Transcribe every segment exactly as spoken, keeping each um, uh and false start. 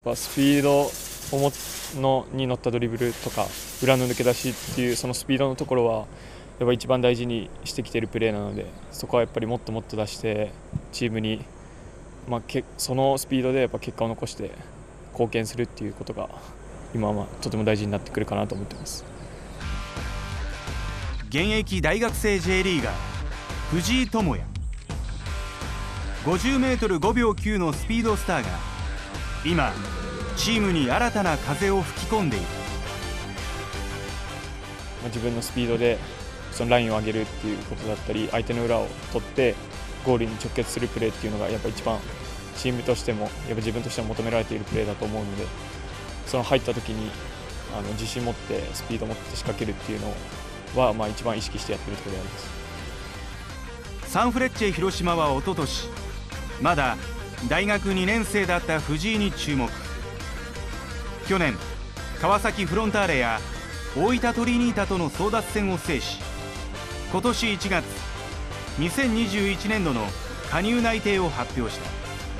スピードをものに乗ったドリブルとか裏の抜け出しっていうそのスピードのところはやっぱ一番大事にしてきているプレーなので、そこはやっぱりもっともっと出してチームに、まあ、けそのスピードでやっぱ結果を残して貢献するっていうことが今はまあとても大事になってくるかなと思っています。 現役大学生 J リーガー藤井智也、ごじゅうメートルごびょうきゅうのスピードスターが今チームに新たな風を吹き込んでいる。 自分のスピードでそのラインを上げるっていうことだったり、相手の裏を取ってゴールに直結するプレーっていうのがやっぱ一番チームとしてもやっぱ自分としても求められているプレーだと思うので、その入った時にあの自信持ってスピードを持って仕掛けるっていうのはまあ一番意識してやっているところであります。 サンフレッチェ広島はおととしまだ大学にねん生だった藤井に注目。去年川崎フロンターレや大分トリニータとの争奪戦を制し、今年いちがつにせんにじゅういちねんどの加入内定を発表した。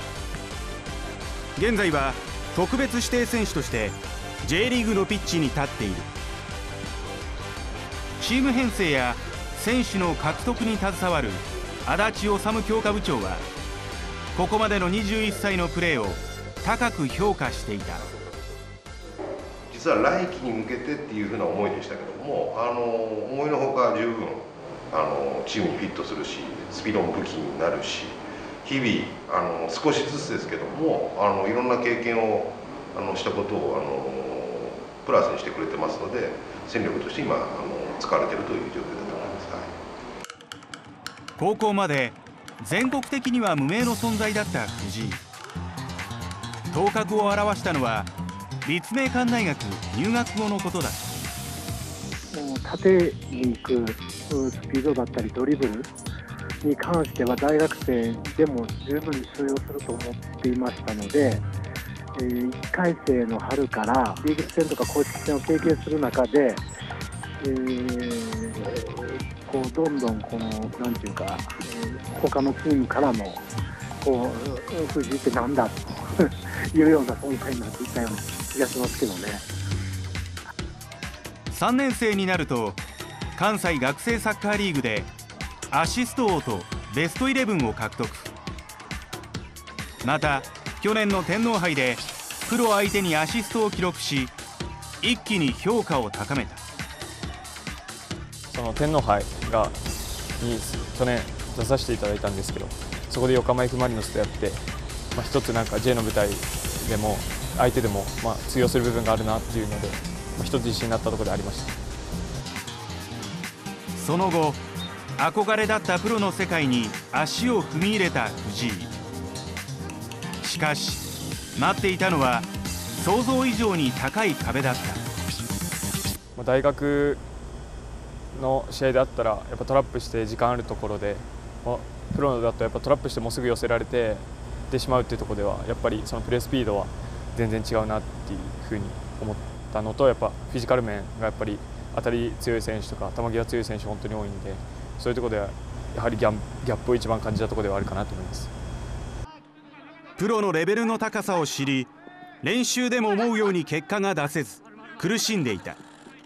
現在は特別指定選手として J リーグのピッチに立っている。チーム編成や選手の獲得に携わる足立治強化部長はここまでのにじゅういっさいのプレーを高く評価していた。 実は来季に向けてっていうふうな思いでしたけども、あの思いのほか十分あのチームにフィットするし、スピードも武器になるし、日々あの少しずつですけどもあのいろんな経験をあのしたことをあのプラスにしてくれてますので、戦力として今あの使われているという状況だと思います。はい、 高校まで全国的には無名の存在だった藤井。頭角を現したのは立命館大学入学後のことだ。 もう縦に行くスピードだったりドリブルに関しては大学生でも十分に通用すると思っていましたので、えー、いっかい生の春からリーグ戦とか公式戦を経験する中で、えー、こうどんどんこのなんていうか、えー、他のチームからもこう藤井ってなんだというような存在になっていったような気がしますけどね。 さんねん生になると関西学生サッカーリーグでアシスト王とベストイレブンを獲得。また去年の天皇杯でプロ相手にアシストを記録し、一気に評価を高めた。 その天皇杯がに去年出させていただいたんですけど、そこで横浜 F ・マリノスとやって、まあ、一つなんか J の舞台でも相手でもまあ通用する部分があるなっていうので、まあ、一つ自信になったところでありました。 その後憧れだったプロの世界に足を踏み入れた藤井。しかし待っていたのは想像以上に高い壁だった。 大学の試合であったらやっぱトラップして時間あるところで、プロだとやっぱトラップしてもすぐ寄せられてってしまうっていうところではやっぱりそのプレースピードは全然違うなっていうふうに思ったのと、やっぱフィジカル面がやっぱり当たり強い選手とか球際強い選手本当に多いんで、そういうところではやはりギャギャップを一番感じたところではあるかなと思います。 プロのレベルの高さを知り、練習でも思うように結果が出せず苦しんでいた。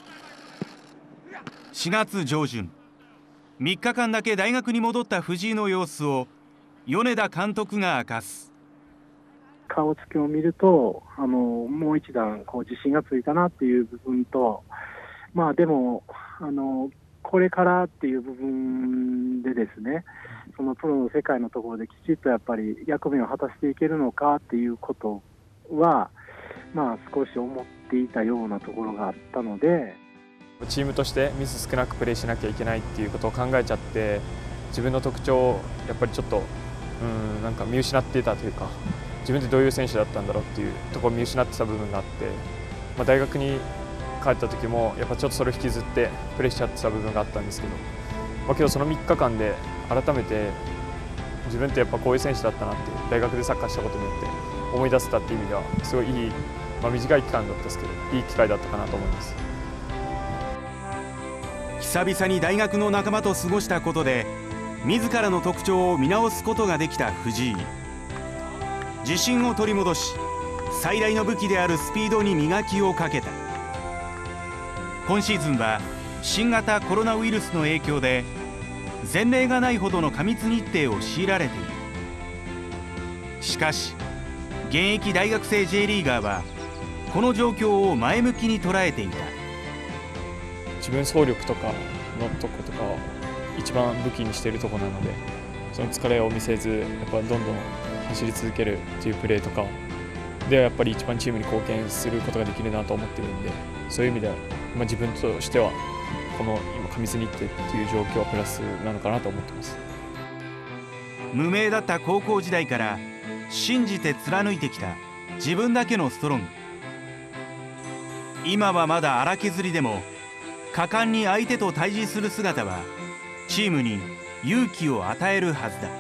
しがつ上旬、みっかかんだけ大学に戻った藤井の様子を米田監督が明かす。 顔つきを見るとあのもう一段こう自信がついたなっていう部分と、まあでもあのこれからっていう部分でですね、そのプロの世界のところできちっとやっぱり役目を果たしていけるのかっていうことは、まあ少し思っていたようなところがあったので、 チームとしてミス少なくプレーしなきゃいけないっていうことを考えちゃって、自分の特徴をやっぱりちょっとうんなんか見失っていたというか、自分でどういう選手だったんだろうっていうところを見失ってた部分があって、まあ、大学に帰った時もやっぱちょっとそれを引きずってプレーしちゃってた部分があったんですけど、まあ、けどそのみっかかんで改めて自分ってやっぱこういう選手だったなって大学でサッカーしたことによって思い出せたっていう意味ではすごいいい、まあ、短い期間だったんですけどいい機会だったかなと思います。 久々に大学の仲間と過ごしたことで自らの特徴を見直すことができた藤井。自信を取り戻し最大の武器であるスピードに磨きをかけた。今シーズンは新型コロナウイルスの影響で前例がないほどの過密日程を強いられている。しかし現役大学生 J リーガーはこの状況を前向きに捉えていた。 自分走力とかのとことかを一番武器にしているところなので、その疲れを見せずやっぱどんどん走り続けるっていうプレーとかではやっぱり一番チームに貢献することができるなと思ってるんで、そういう意味では、まあ、自分としてはこの今過密日程っていう状況はプラスなのかなと思ってます。 無名だった高校時代から信じて貫いてきた自分だけのストロング。今はまだ荒削りでも果敢に相手と対峙する姿はチームに勇気を与えるはずだ。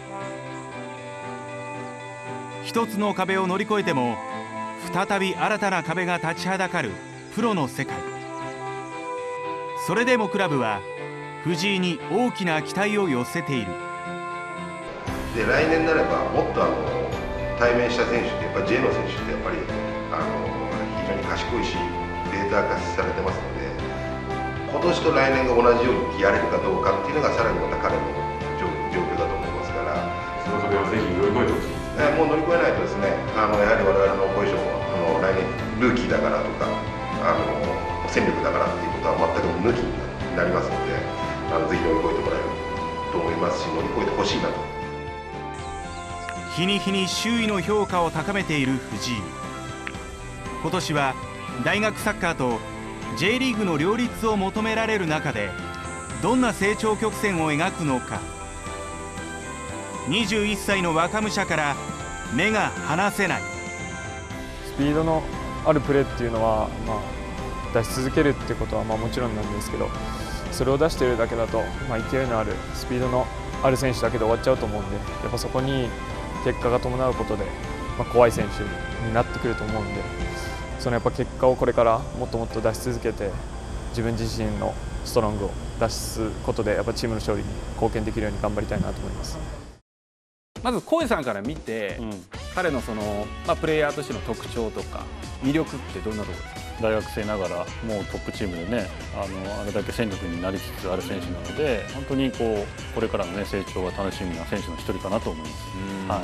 一つの壁を乗り越えても再び新たな壁が立ちはだかるプロの世界。それでもクラブは藤井に大きな期待を寄せている。 で来年になればもっとあの対面した選手ってやっぱり J の選手ってやっぱりあの非常に賢いしデータ化されてますので、今年と来年が同じようにやれるかどうかっていうのがさらにまた彼の状況だと思いますから、 その壁をぜひ乗り越えてほしい。 えもう乗り越えないとですね、あのやはり我々のポジションはあの来年ルーキーだからとかあの戦力だからっていうことは全く抜きになりますので、あのぜひ乗り越えてもらえると思いますし、乗り越えてほしいなと。 日に日に周囲の評価を高めている藤井。今年は大学サッカーと J リーグの両立を求められる中でどんな成長曲線を描くのか。にじゅういっさいの若武者から目が離せない。 スピードのあるプレーっていうのは、まあ、出し続けるっていうことはまあもちろんなんですけど、それを出しているだけだと、まあ、勢いのあるスピードのある選手だけで終わっちゃうと思うんで、やっぱそこに結果が伴うことで、まあ、怖い選手になってくると思うんで、そのやっぱ結果をこれからもっともっと出し続けて自分自身のストロングを出すことでやっぱチームの勝利に貢献できるように頑張りたいなと思います。 まず小井さんから見て、うん、彼のその、まあ、プレイヤーとしての特徴とか魅力ってどんなところですか？ 大学生ながらもうトップチームでね、あのあれだけ戦力になりつつある選手なので、本当にこうこれからの、ね、成長が楽しみな選手の一人かなと思います。はい、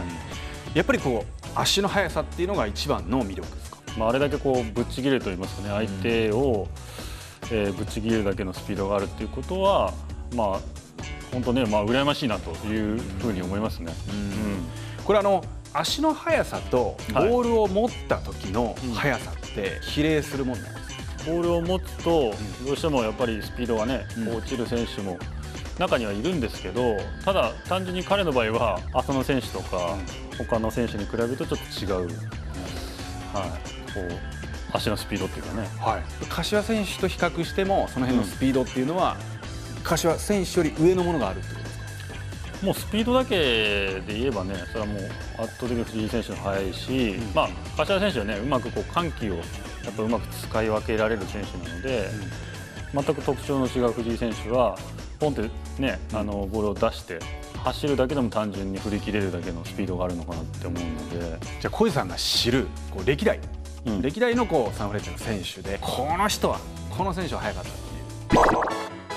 やっぱりこう足の速さっていうのが一番の魅力ですか？ まあ、あれだけこうぶっちぎれると言いますかね、相手を、えー、ぶっちぎれるだけのスピードがあるっていうことは、まあ本当ね、まあ羨ましいなというふうに思いますね。うんうん、 これあの足の速さとボールを持った時の速さって比例するもんなんですか？ ボールを持つとどうしてもやっぱりスピードがね、こう落ちる選手も中にはいるんですけど、ただ単純に彼の場合は浅野選手とか他の選手に比べるとちょっと違う、はい、こう足のスピードっていうかね、 はい、柏選手と比較してもその辺のスピードっていうのは、うん、柏選手より上のものがあるってことですか？ もうスピードだけで言えばね、それはもう圧倒的に藤井選手の速いし、うん、まあ柏選手はねうまくこう緩急をやっぱうまく使い分けられる選手なので、うん、全く特徴の違う藤井選手はポンってね、あのボールを出して走るだけでも単純に振り切れるだけのスピードがあるのかなって思うので。 じゃあ小井さんが知るこう歴代、うん、歴代のこうサンフレッチェの選手でこの人はこの選手は速かったっていう。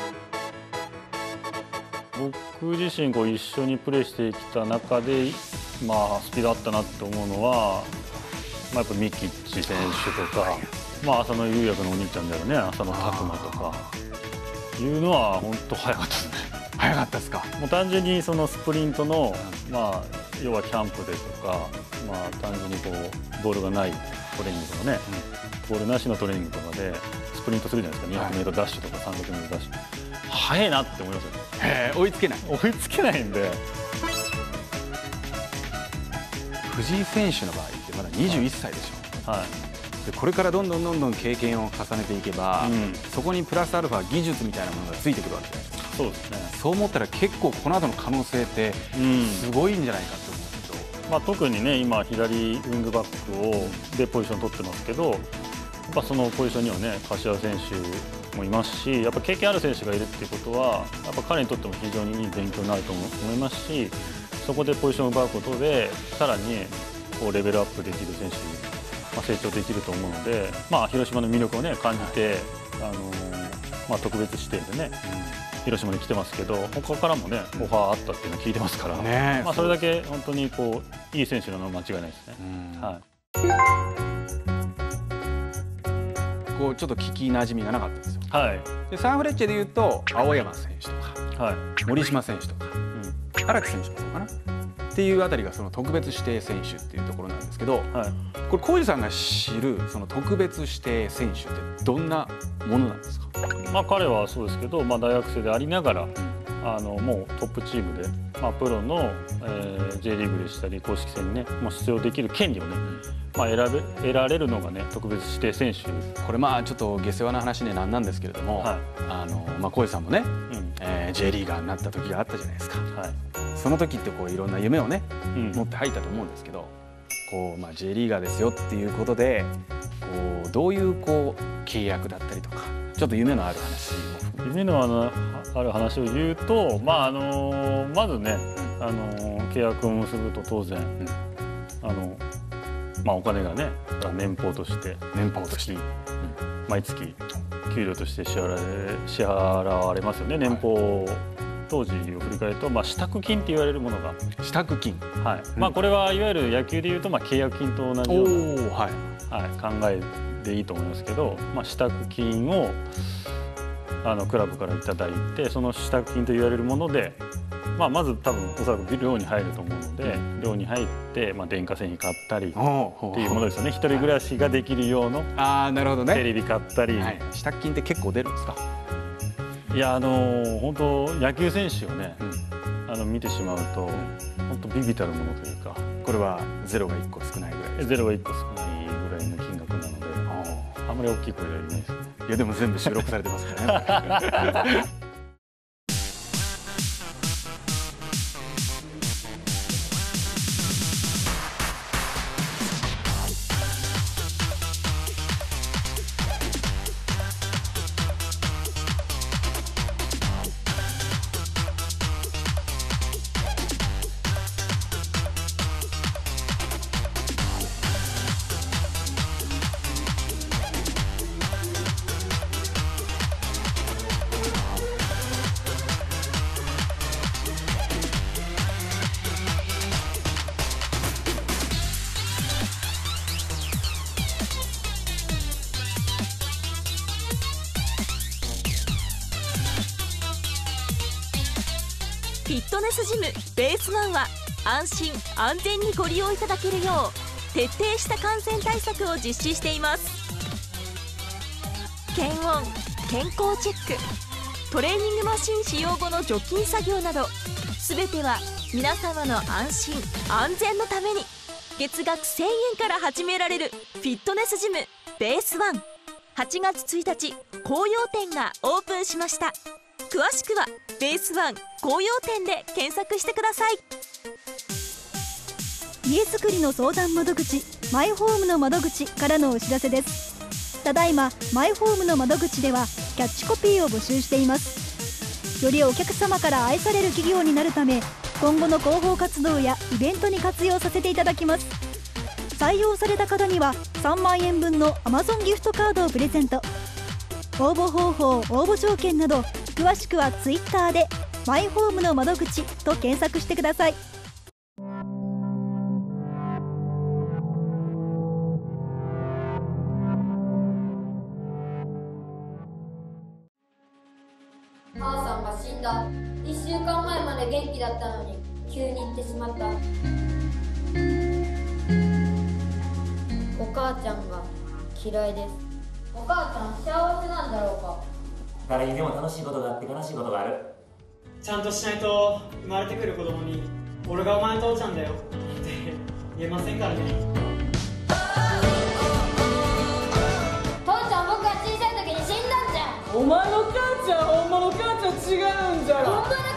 僕自身こう一緒にプレーしてきた中で、まあ、スピードあったなって思うのは、まあ、やっぱミキッチ選手とか、まあ、浅野雄也のお兄ちゃんであるね浅野拓磨とかいうのは本当速かったですね。 速かったですか？ もう単純にそのスプリントの、まあ、要はキャンプでとか、まあ、単純にこうボールがないトレーニングとかね、うん、ボールなしのトレーニングとかでスプリントするじゃないですか、にひゃくメートルダッシュとかさんびゃくメートルダッシュ、速いなって思いますよね。 へー、追いつけない追いつけないんで。 藤井選手の場合ってまだにじゅういっさいでしょ、はいはい、でこれからどんどんどんどん経験を重ねていけば、うん、そこにプラスアルファ技術みたいなものがついてくるわけじゃないですか。 そうですね。 そう思ったら結構この後の可能性ってすごいんじゃないかと思うんですけど、 うんまあ、特にね今左ウィングバックをでポジション取ってますけど、やっぱそのポジションにはね柏選手もいますし、やっぱ経験ある選手がいるっていうことはやっぱ彼にとっても非常にいい勉強になると思いますし、そこでポジションを奪うことでさらにこうレベルアップできる選手まあ、成長できると思うので、まあ、広島の魅力を、ね、感じて、あのまあ、特別指定でね、うん、広島に来てますけど、他からもねオファーあったっていうのを聞いてますから、ね、まあ、それだけ本当にこういい選手なのは間違いないですね。うん、はい、 こうちょっと聞きなじみがなかったんですよ。 はい、 でサンフレッチェでいうと青山選手とか、はい、森島選手とか、うん、荒木選手もそうかなっていうあたりがその特別指定選手っていうところなんですけど、はい、これ浩二さんが知るその特別指定選手ってどんなものなんですか？ まあ彼はそうですけど、まあ、大学生でありながら、うん、あのもうトップチームで、まあ、プロの、えー、J リーグでしたり公式戦にね、まあ、出場できる権利をね、まあ、選べ得られるのがね特別指定選手。 これまあちょっと下世話な話でなんなんですけれども、はい、あのまあ浩二さんもね、うん、えー、J リーガーになった時があったじゃないですか。はい、その時ってこういろんな夢をね、うん、持って入ったと思うんですけど、こう、まあ、J リーガーですよっていうことでこうどういうこう契約だったりとかちょっと夢のある話も夢のある話を言うと、まああのまずね、あの契約を結ぶと当然、うん、あのまあ、お金がね年俸として年俸として、うん、 毎月給料として支払われ支払われますよね。年俸、はい、当時を振り返ると、まあ、支度金って言われるものが支度金、 はい、うん、まあ、これはいわゆる野球でいうと、まあ、契約金と同じような、はいはい、考えでいいと思いますけど、まあ、支度金をあのクラブからいただいて、その支度金と言われるもので、まあ、まず多分おそらく寮に入ると思うので、寮に入って、まあ、電化製品買ったりっていうものですよね。一人暮らしができる用のテレビ買ったり、はい、 支度金って結構出るんですか？ いや、あの本当野球選手をね、うん、あの見てしまうと本当ビビたるものというか、 これはゼロがいっこ少ないぐらいですか？ ゼロがいっこ少ないぐらいの金額なので、あんまり大きい声では言えないですね。 いやでも全部収録されてますからね。 フィットネスジムベースワンは安心安全にご利用いただけるよう徹底した感染対策を実施しています。検温、健康チェック、トレーニングマシン使用後の除菌作業など全ては皆様の安心安全のために月額せんえんから始められるフィットネスジムベースワン、はちがつついたち紅葉店がオープンしました。詳しくはベースワン紅葉店で検索してください。 家づくりの相談窓口マイホームの窓口からのお知らせです。ただいまマイホームの窓口ではキャッチコピーを募集しています。よりお客様から愛される企業になるため今後の広報活動やイベントに活用させていただきます。採用された方にはさんまんえんぶんの アマゾン ギフトカードをプレゼント。応募方法、応募条件など詳しくはツイッターでマイホームの窓口と検索してください。 母さんが死んだ。いっしゅうかんまえまで元気だったのに急に行ってしまった。お母ちゃんが嫌いです。お母ちゃん幸せなんだろうか。 誰にでも楽しいことがあって悲しいことがある。 ちゃんとしないと生まれてくる子供に俺がお前の父ちゃんだよって言えませんからね。 父ちゃん、僕が小さい時に死んだんじゃん。 お前の母ちゃん、ほんまの母ちゃん違うんじゃろ。 ほんまの